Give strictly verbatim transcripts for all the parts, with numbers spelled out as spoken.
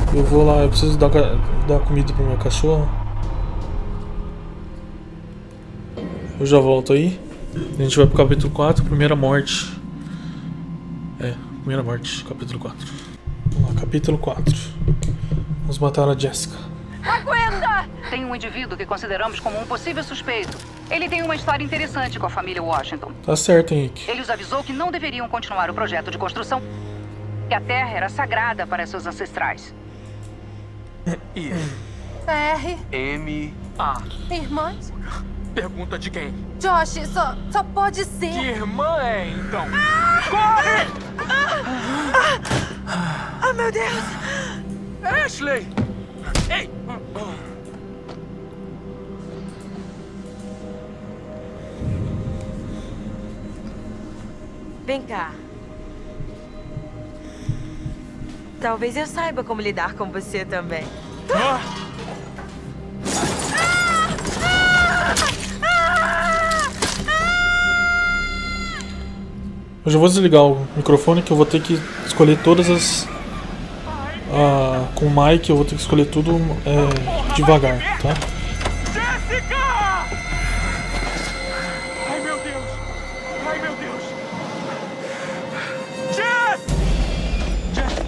Eu vou lá, eu preciso dar, dar comida pro meu cachorro. Eu já volto aí. A gente vai pro capítulo quatro, primeira morte. É, primeira morte, capítulo quatro. Vamos lá, capítulo quatro. Vamos matar a Jessica. Aguenta! Tem um indivíduo que consideramos como um possível suspeito. Ele tem uma história interessante com a família Washington. Tá certo, Henrique. Ele os avisou que não deveriam continuar o projeto de construção, que a terra era sagrada para seus ancestrais. I. R. M. A. Irmãs? Pergunta de quem? Josh, só, só pode ser. Que irmã é, então? Corre! Ah, meu Deus! Ashley! Ei! Vem cá. Talvez eu saiba como lidar com você também. Ah! Eu já vou desligar o microfone que eu vou ter que escolher todas as... Ah, com o Mike eu vou ter que escolher tudo é, devagar, tá? Jessica! Ai, meu Deus! Ai, meu Deus! Jess! Jess!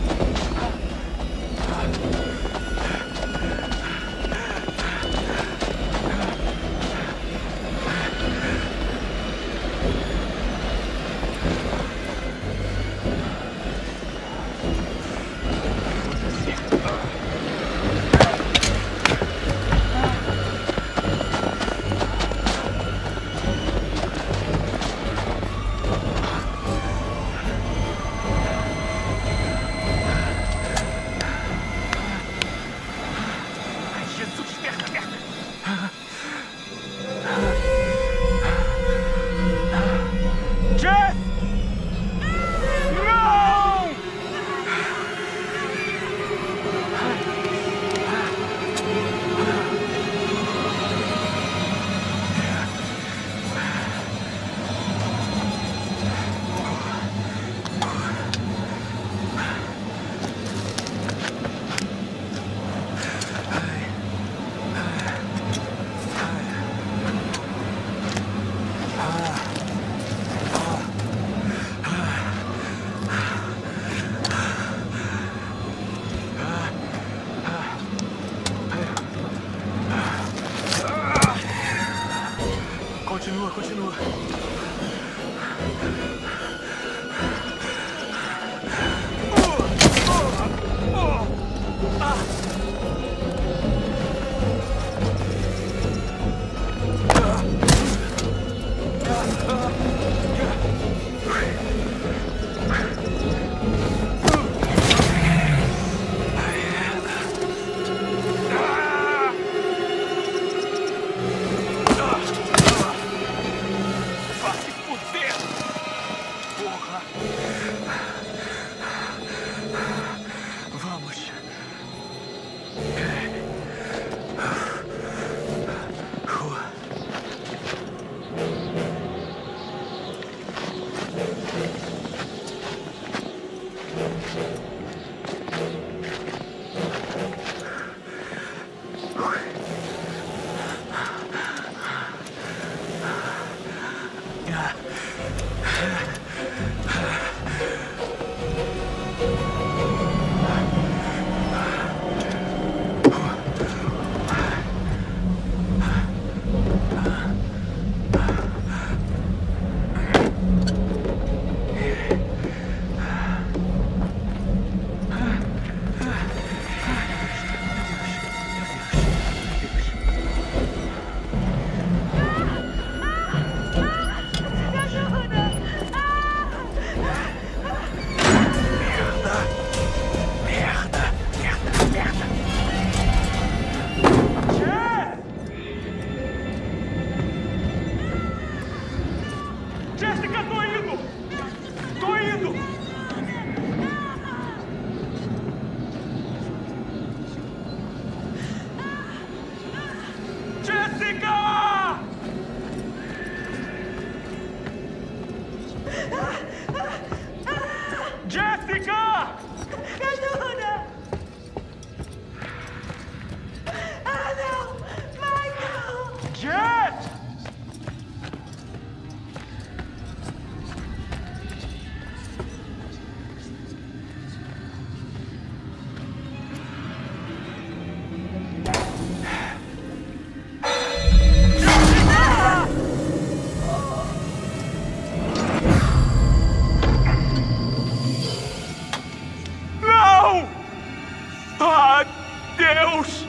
Deus!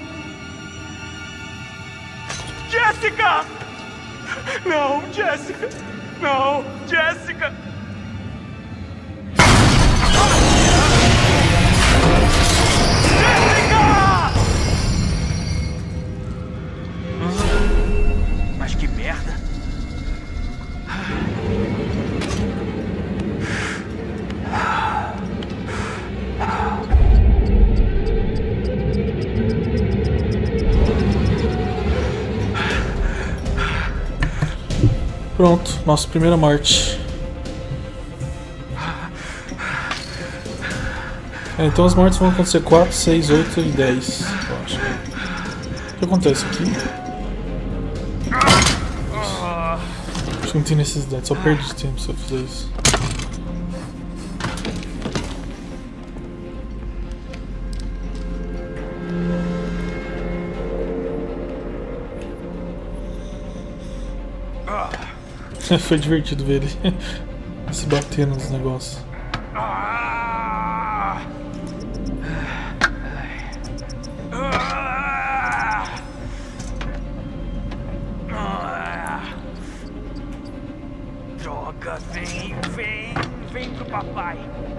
Jessica! Não, Jessica! Não, Jessica! Jessica! Mas que merda! Pronto, nossa primeira morte. É, então as mortes vão acontecer quatro, seis, oito e dez, eu acho. O que acontece aqui? Acho que não tem necessidade, só perdi tempo se eu fizer isso. Foi divertido ver ele se bater nos negócios. Droga, vem, vem, vem pro papai.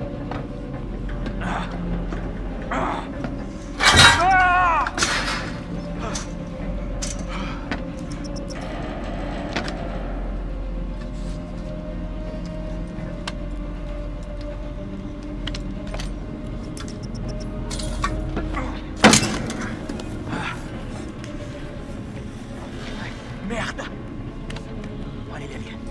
Ah! Ah! Ah! Merda! Olha ele ali.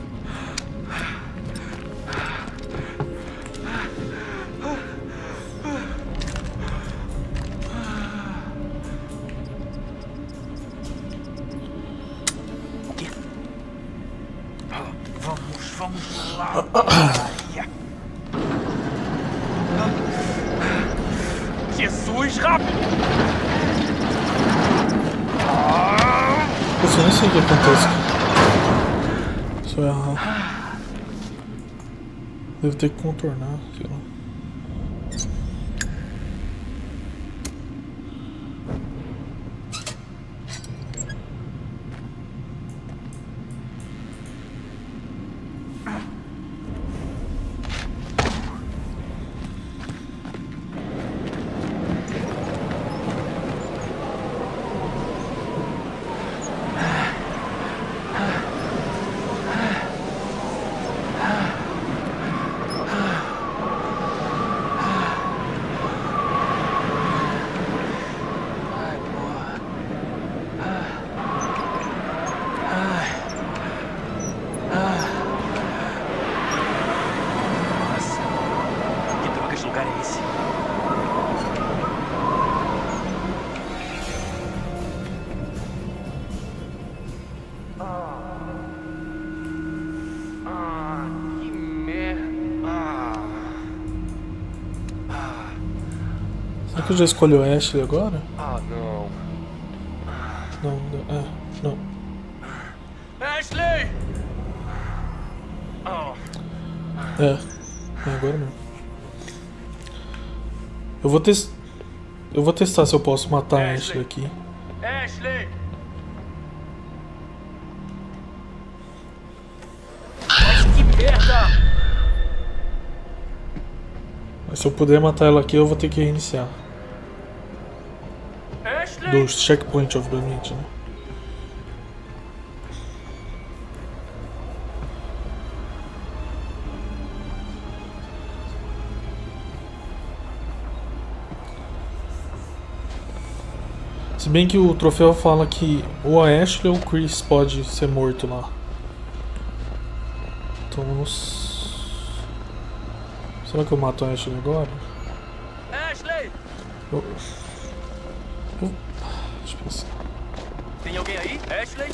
O quê? Vamos, vamos lá. Jesus, rápido! Eu nem sei o que acontece aqui. Se eu errar, devo ter que contornar, sei lá. Será que eu já escolhi o Ashley agora? Ah, não. Não, não, é, não. Ashley! Oh. É, é agora mesmo. Eu vou testar. Eu vou testar se eu posso matar a Ashley aqui. Ashley! Mas que merda! Mas se eu puder matar ela aqui, eu vou ter que reiniciar. Ashley! Do checkpoint, obviamente, né? Se bem que o troféu fala que ou a Ashley ou o Chris pode ser morto lá. Então vamos... Será que eu mato a Ashley agora? Ashley! Eu... Eu... Deixa eu pensar. Tem alguém aí? Ashley?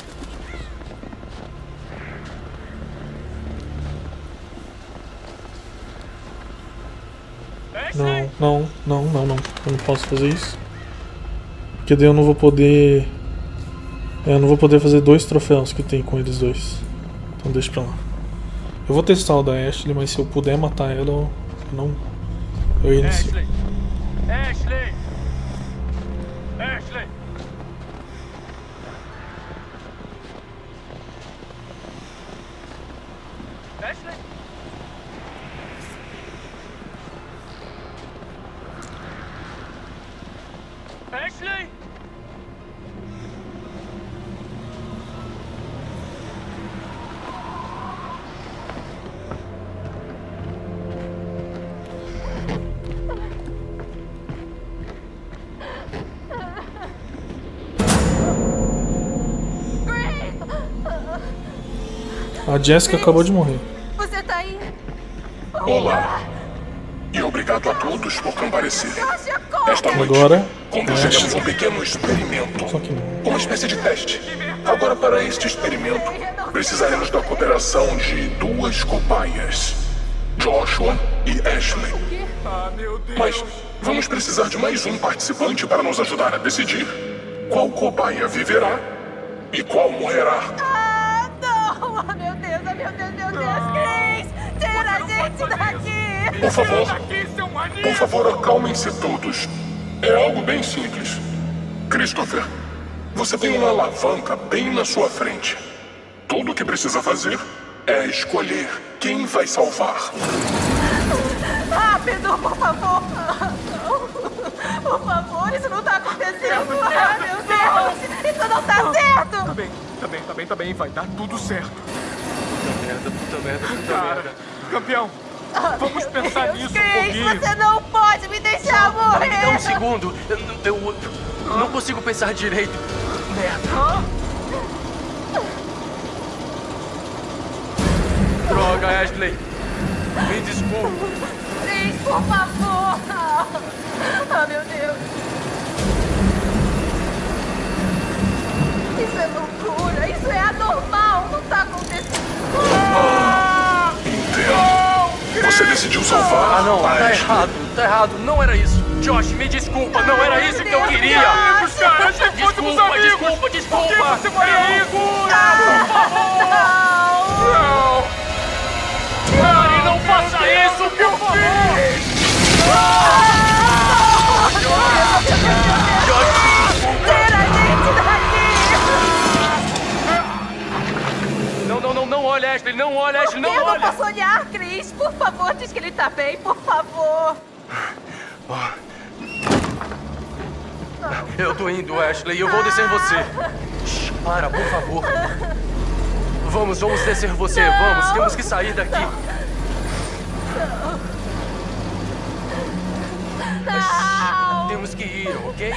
Não, não, não, não, não. Eu não posso fazer isso. Porque daí eu não vou poder... É, eu não vou poder fazer dois troféus que tem com eles dois. Então deixa pra lá. Eu vou testar o da Ashley, mas se eu puder matar ela, eu não... Eu inicio. Ashley! Ashley! Ashley! Ashley? Ashley? A Jessica acabou de morrer. Você tá aí? Olá. E obrigado a todos por comparecer. Josh, acorda! Esta noite, Agora, conduziremos um pequeno experimento. Só que não. Uma espécie de teste. Agora, para este experimento, precisaremos da cooperação de duas cobaias. Joshua e Ashley. Ah, meu Deus! Mas vamos precisar de mais um participante para nos ajudar a decidir qual cobaia viverá e qual morrerá. Ah, não! Oh, meu Deus, oh, meu Deus, meu Deus! Chris! Tira a gente daqui! Por favor, Aqui, seu maníaco! por favor, acalmem-se todos. É algo bem simples. Christopher, você tem uma alavanca bem na sua frente. Tudo o que precisa fazer é escolher quem vai salvar. Rápido, por favor! Por favor, isso não tá acontecendo! Ah, meu Deus! Isso não tá certo! Tá bem, tá bem, tá bem, tá bem. Vai dar tudo certo. Puta merda, puta merda, puta merda. Campeão, vamos pensar nisso um Chris, pouquinho. você não pode me deixar Me dá um morrer! segundo. Eu, eu não consigo pensar direito. Merda. Droga, Ashley. Me desculpa. Chris, por favor! Ah, meu Deus! Isso é loucura! Isso é anormal! Não tá acontecendo! Entendo. Você decidiu salvar Ah, não. a Tá Ashley. errado. Tá errado. Não era isso. Josh, me desculpa. Não era isso que eu queria. Amigos, cara, achei que fôssemos Desculpa, amigos. desculpa, Por que desculpa. você faria isso? Não! Pare, não faça isso, por favor. Tira a gente daqui! Não, não, não, não olha, Ashley. Não olha, Ashley. Não Eu não olha. posso olhar, Chris! Por favor, diz que ele tá bem, por favor! Eu tô indo, Ashley. Eu vou descer você. Shh, para, por favor. Vamos, vamos descer você. Vamos, temos que sair daqui. Shh, temos que ir, ok?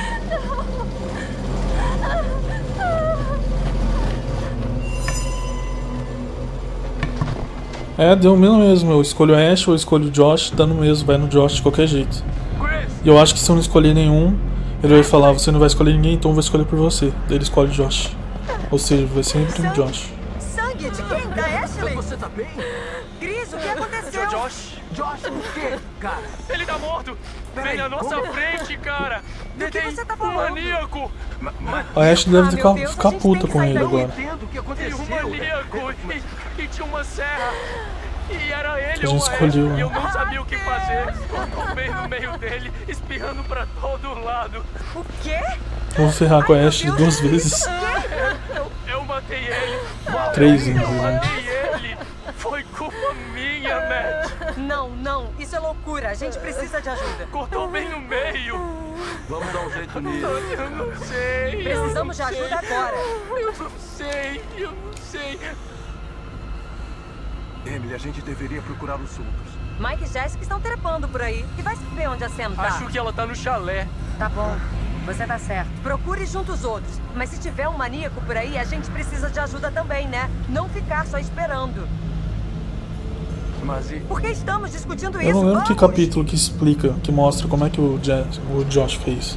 É, deu mesmo mesmo. Eu escolho o Ash ou eu escolho o Josh, dá no mesmo, vai no Josh de qualquer jeito. E eu acho que se eu não escolher nenhum, ele vai falar, você não vai escolher ninguém, então eu vou escolher por você. Daí ele escolhe o Josh. Ou seja, vai sempre o Josh. Sangue de quem? Da Ashley? Você tá bem? Cris, o que aconteceu? Josh, Josh, o quê, cara? ele tá morto. Vem na nossa frente, cara. Do que Tem você tá um falando? maníaco. A Ash deve Ah, ficar, meu Deus, a ficar gente puta tem que com sair ele daqui. agora. Entendo o que Tem aconteceu. um maníaco e, e tinha uma serra. E era ele A ou gente a escolheu, Ashley, e eu né? não sabia o que fazer. Eu bem no meio dele, espirrando pra todo lado. O quê? Eu vou ferrar com a Ash duas vezes. Eu matei ele. Três, Eu inclusive. matei ele. Foi culpa minha, Matt. Não, não. Isso é loucura. A gente precisa de ajuda. Cortou bem no meio. Vamos dar um jeito nisso. Eu não sei. eu Precisamos de não ajuda sei. agora. Eu não sei. Eu não sei. Emily, a gente deveria procurar os outros. Mike e Jessica estão trepando por aí. E vai saber onde a Sam tá. Acho que ela tá no chalé. Tá bom. Você tá certo. Procure junto os outros. Mas se tiver um maníaco por aí, a gente precisa de ajuda também, né? Não ficar só esperando. Mas e... Por que estamos discutindo isso? Eu não lembro que Vamos! capítulo que explica, que mostra como é que o, Jess, o Josh fez.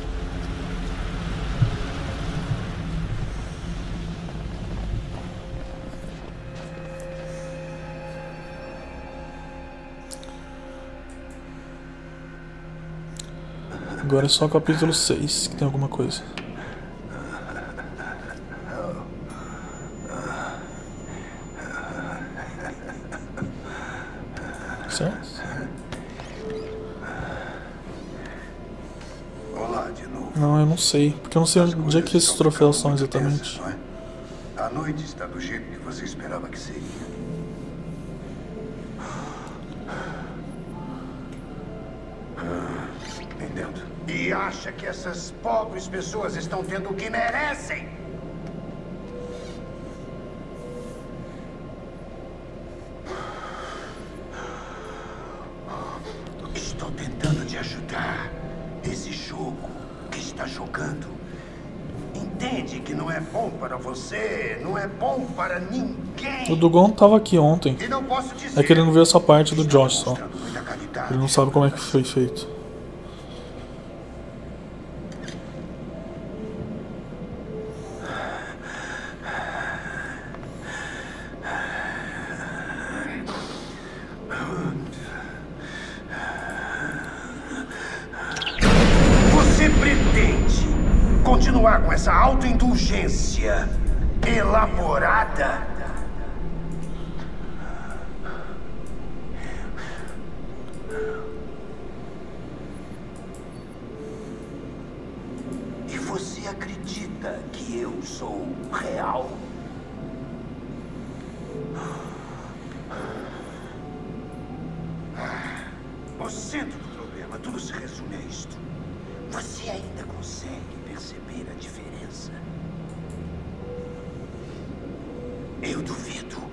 Agora é só o capítulo seis que tem alguma coisa. Certo? Olá de novo. Não, eu não sei. Porque eu não sei onde é que esses troféus são exatamente. Tensas, não é? A noite está do jeito que você esperava que seria. Ah, entendo. E acha que essas pobres pessoas estão tendo o que merecem? Estou tentando te ajudar. Esse jogo que está jogando, entende que não é bom para você, não é bom para ninguém. O Dugon tava aqui ontem. E não posso dizer, é que ele não viu essa parte do Josh só. muita qualidade. Ele não sabe como é que foi feito. Você pretende continuar com essa autoindulgência elaborada? E você acredita que eu sou real? O centro do problema, tudo se resume a isto. Você ainda consegue perceber a diferença? Eu duvido.